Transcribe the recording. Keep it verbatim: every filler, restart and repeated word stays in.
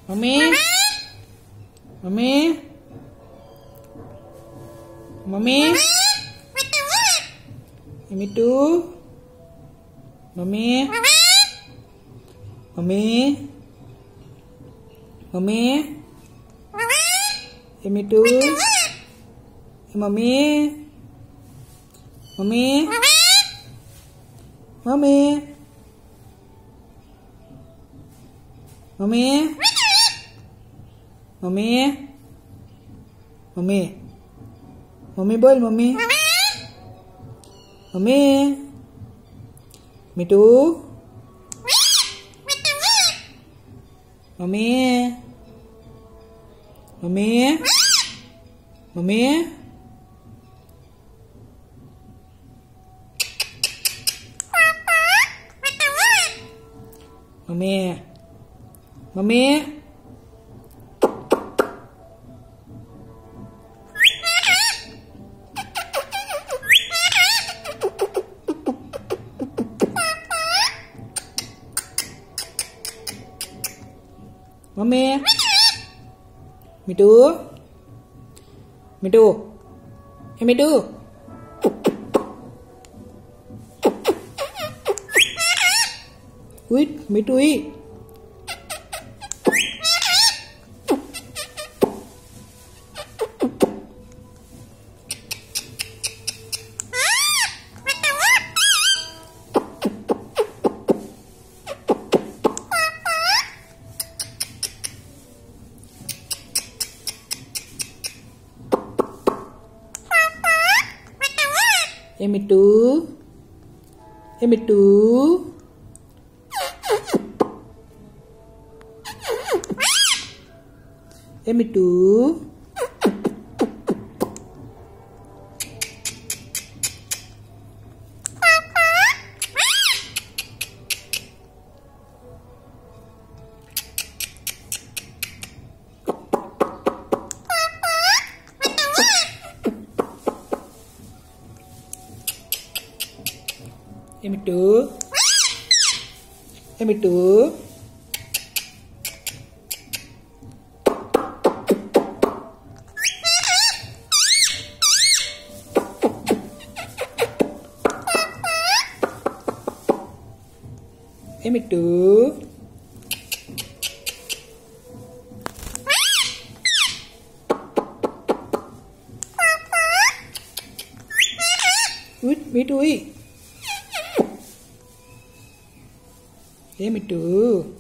Mami. Mami. Mami. Mitu. Mami. Mami. Mami. Mitu. Mami. Mami. Mami. Mami. Mami. Mami. Mami bol mami. Mami. Mitu. Mami. Mami. Mami. Mami. Mami. Mami. Mitu. Mitu. Hey Mitu. Wait, Mitu i. Hey Mitu. Hey Mitu. Hey Mitu. Hey Mitu. Hey Mitu. Hey Mitu. Wait, Mitu i. Hey Mitu.